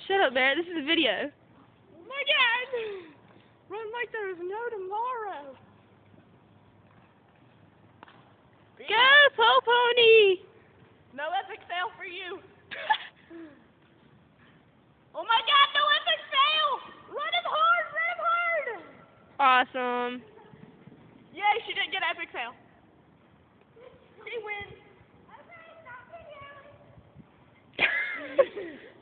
Shut up, Barrett. This is a video. Oh my God! Run like there's no tomorrow. Go, Pole Pony! No epic fail for you. Oh my God, no epic fail! Run him hard, run him hard! Awesome. Yay, she didn't get epic fail. She wins. Okay, stop videoing.